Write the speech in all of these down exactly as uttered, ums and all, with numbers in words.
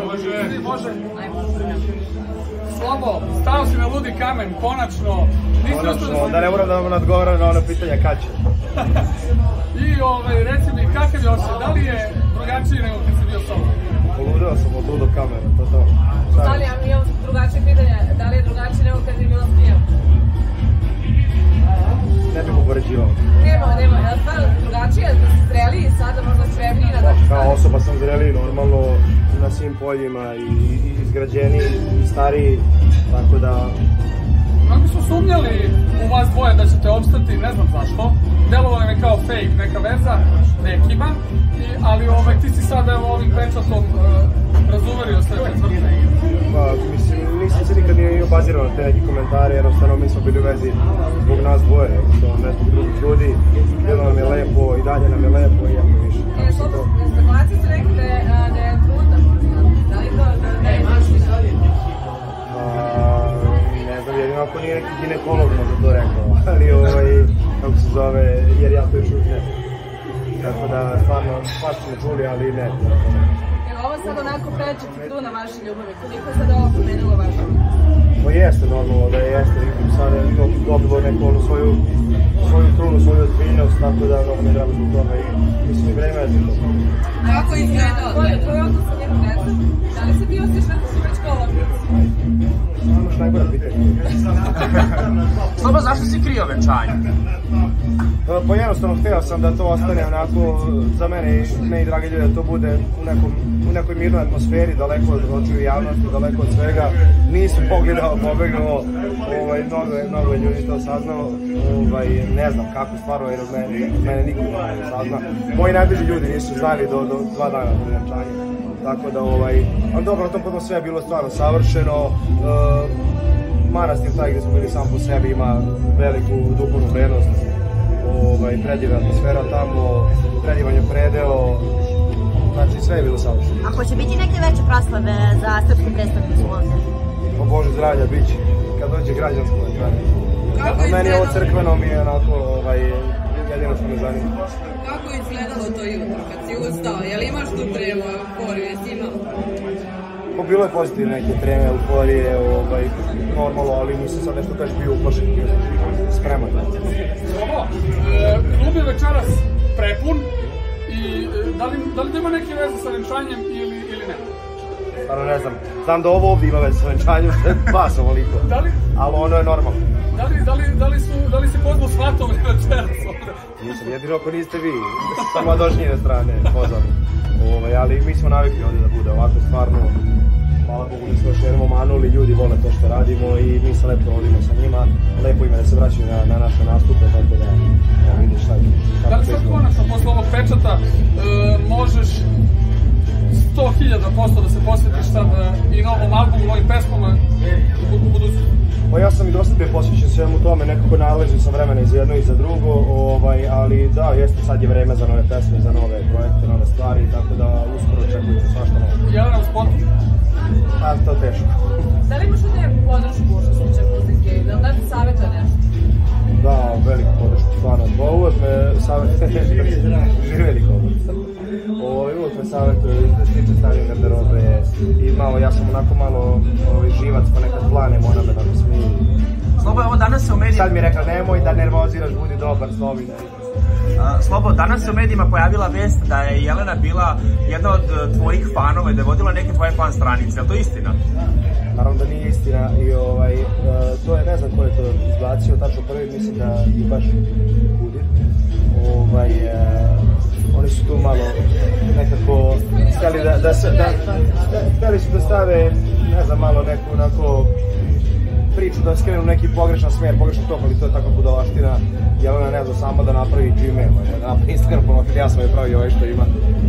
Može. Može. Slobo, stao si na ludi kamen, konačno. Konačno, da ne moram da vam odgovaram na ono pitanja kad će. I reci mi, kakav je osjećaj? Da li je drugačiji nego kad si bio solo? Poludeo sam od ludog kamera, to to. Da li, a mi imamo drugačije pitanje, da li je drugačiji nego kad je bilo snijem? Ne bih upoređivao. Nema, nema, je li stvarno drugačije da si zreliji i sada možda spremniji na takve stvari? Kao osoba sam zreliji, normalno na svim poljima i izgrađeniji i stariji, tako da... Mnogi su sumnjali u vas dvoje da ćete opstati, ne znam zašto. Delovalo je kao fake, neka veza, nekiba, ali ti si sada ovim pečatom razuverio sve četvrte. Pa, mislim, nisam se nikad nije obazirao na te neki komentare, jednostavno mi smo bili u vezi zbog nas dvoje, jednostavno ne zbog drugih ljudi. Bilo nam je lepo i dalje nam je lepo i jako više. E, što spekulacije su rekli da je trudna, da li to ne je naši ljudi? Ne znam, jedino ako nije neki ginekolog možda to rekao, ali ovaj, kako se zove, jer ja to još uvijek ne. Tako da, stvarno, svašta smo čuli, ali ne. Evo, ovo sad onako preče kruna vaše ljubavi, koliko je sad ovo pomenilo vaše? Pa jeste normalno da jeste, vidim sad je dobilo neku onu svoju svoju krunu, svoju ozbiljnost, tako da mnogo mi drago zbog toga i mislim i vreme je za to. Kako izgledao? Tvoj odnos sa njenom decom, da li se bio osjećaš neko su već kolovnici? Imaš najbolja pitanja. Slobo, zašto si krio venčanje? Pa jednostavno hteo sam da to ostane onako za mene i meni dragi ljudi da to bude u nekoj mirnoj atmosferi, daleko od očiju javnosti, daleko od svega. Nisam pogledao, pobegao, mnogo je ljudi to saznao, ne znam kako stvarno jer od mene niko ne sazna. Moji najbliži ljudi nisu znali do dva dana do venčanja. Tako da, ali dobro, na tom potom sve je bilo stvarno savršeno. Manastir taj gde smo bili sam po sebi ima veliku duhovnu vrednost. Predivna atmosfera tamo, predivan je predeo, znači sve je bilo savršeno. Ako će biti neke veće proslave za srpsku predstavnicu ovdje? O Bože zdravlja, bit će, kad dođe građansko venčanje. A meni ovo crkveno mi je onako jedino što me zanima. Kako je izgledalo to jutro kad si ustao? Je li imaš tu tremu, euforiju, jesi imao? Pa bilo je pozitivne neke treme, euforije, normalno, ali nisam sad nešto kaži bio uplašen, bio sam spreman. Slobo, klub je večeras prepun i da li ima neke veze sa venčanjem ili ne? Stvarno ne znam, znam da ovo ovdje ima veze sa venčanjem, što je vas ovoliko, ali ono je normalno. Da li si pozvao svatove večeras ovdje? Nisam, jedino ako niste vi, samo došnjine strane pozvani. Ali mi smo navikli ovdje da bude ovako stvarno. Hvala Bogu, mi smo još jednom omanuli, ljudi vole to što radimo i mi se lepo vodimo sa njima. Lepo im je da se vraćaju na naše nastupe, tako da vidiš šta je. Da li sad konačno posle ovog pečata možeš sto hiljada posto da se posvetiš sad i novom albumu, novim pesmama u budućnosti? Pa ja sam i dosta bio posvećen svemu tome, nekako nalažem sam vremena i za jedno i za drugo, ali da, jeste sad je vreme za nove pesme, za nove projekte, nove stvari, tako da uskoro očekujete svašta novo. Jelena u spotu? Pa, to je teško. Da li imaš od neku podršku što se tiče muzike i da li dati savjeta nešto? Da, veliku podršku, stvarno. Pa uvek me savjetuje, živeli kobor. Uvek me savjetuje da se tiče stavljanja garderobe i malo, ja sam onako malo živac pa nekad planem, ona me tako smije. Slobo, evo danas se u medijima... Sad mi je rekla, nemoj da nervoziraš, budi dobar, slovi ne. Slobo, danas se u medijima pojavila vest da je Jelena bila jedna od tvojih fanova i da je vodila neke tvoje fan stranice, je li to istina? Naravno da nije istina i to je, ne znam ko je to izbacio, tačno prvi mislim da je baš Kudir. Oni su tu malo nekako htjeli da htjeli su da stave, ne znam, malo neku onako priču da skrenu neki pogrešan smer, pogrešan tok, ali to je tako budalaština. Jelena ne zna samo da napravi Gmail, da napravi Instagram profil, ja sam je pravio ovaj što ima.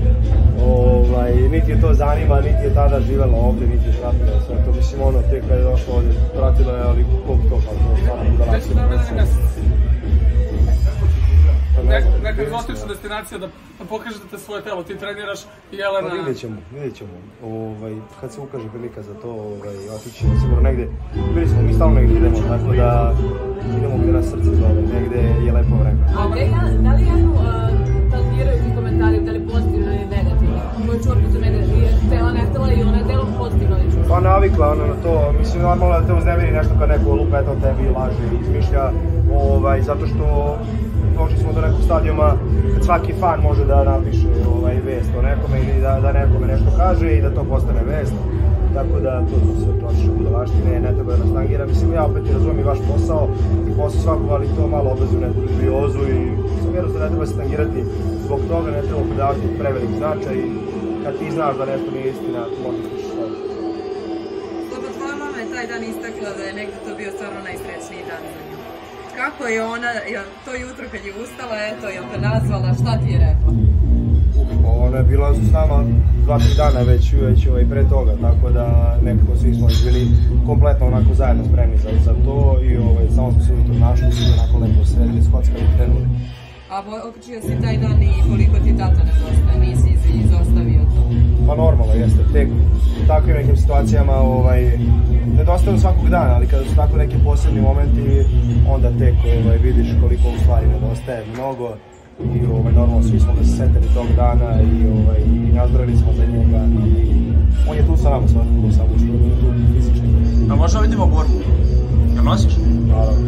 Niti je to zanima, niti je tada živela ovdje, niti je pratila sve to. Mislim, ono, tek kada je došlo ovdje, pratila je, ali koliko to, ali to je stvarno budalaština. Neka egzotična destinacija da pokažete svoje telo, ti treniraš i Jelena... Vidjet ćemo, vidjet ćemo. Kad se ukaže prilika za to, otići sigurno negdje. Bili smo, mi stalno negdje idemo, tako da idemo gdje nas srce zove, negdje je lepo vreme. Da li Jelenu tandiraju ti komentari, da li pozitivno ili negativno? Moju čorku za mene je htela, ne htela i ona je delom Pa navikla ona na to, mislim normalno da te uznemiri nešto kad neko lupa eto tebi laže i izmišlja, ovaj, zato što došli smo do nekog stadijuma kad svaki fan može da napiše ovaj, vest o nekome ili da, da nekome nešto kaže i da to postane vest. Tako da to su sve točno budalaštine, ne treba da nas tangira. Mislim, ja opet i razumim vaš posao i posao svakog, ali to malo obazu neku dubiozu i sam vjerujem da ne treba se tangirati zbog toga, ne treba podavati prevelik značaj i kad ti znaš da nešto nije istina, ti možeš piši sve. Slobo, tvoja mama je taj dan istakla da je negdje to bio stvarno najsrećniji dan za nju. Kako je ona, to jutro kad je ustala, eto, je te nazvala, šta ti je rekla? Ona je bila s nama dva, tri dana već, već ovaj, pre toga, tako da nekako svi smo bili kompletno onako zajedno spremni za, za to i ovaj, samo smo se ujutro našli, svi onako lepo sredili, skockali i krenuli. A okrčio si taj dan i koliko ti tata nedostaje, nisi izostavio to? Pa normalno jeste, tek u takvim nekim situacijama ovaj, nedostaju svakog dana, ali kada su tako neki posebni momenti, onda tek ovaj, vidiš koliko u stvari nedostaje mnogo. I ovaj, normalno svi smo da se setili tog dana i, ovaj, i nazdravili smo za njega i on je tu sa nama svakako, samo što nije tu fizički. A možda vidimo borbu? Jel nosiš? Naravno.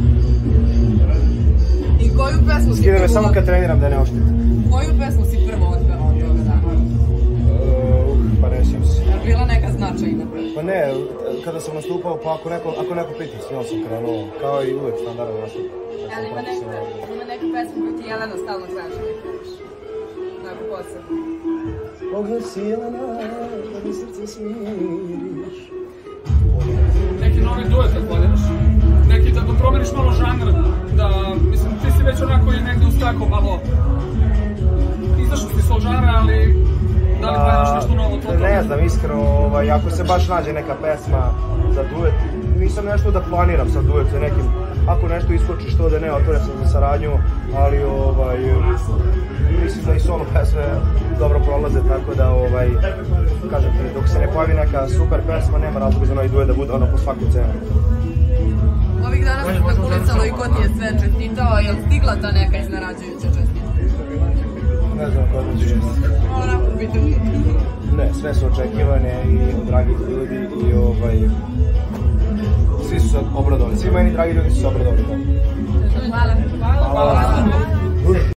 I koju pesmu si Skida me prvo... samo kad treniram da ne oštite. Koju pesmu si prvo otpeva od toga dana? Uh, pa ne sjećam se. Je bila neka značajna? Pa ne, kada sam nastupao, pa ako neko, ako neko pita, s njom sam krenuo, kao i uvek standardan nastup. Ali ima neku, ima neku pesmu koju ti Jelena stalno traži da pevaš. Neku posebno. Oglasi Jelena, da mi srce smiriš. Neki novi duet da planiraš, neki da promeniš malo žanr, da, mislim, ti si već onako i negdje uz tako malo izašao si s ovog žanra, ali da li planiraš nešto novo to? Ne znam, iskreno, ovaj, ako se baš nađe neka pesma za duet, nisam nešto da planiram sa duet sa nekim, ako nešto iskoči što da ne, otvoren sam za saradnju, ali ovaj, mislim da i solo pesme dobro prolaze, tako da, ovaj, kažem ti, dok se ne pojavi neka super pesma, nema razloga za novi duet da bude ono po svaku cenu. Ovih dana se spekulicalo i ko ti je sve čestitao, je li stigla ta neka iznenađujuća čestitka? Ne znam kada ću jesti. Onako pitanje. Ne, sve su očekivane i od dragih ljudi i ovaj, svi su se obradovali, svi meni dragi ljudi su se obradovali. Hvala. Hvala. Hvala.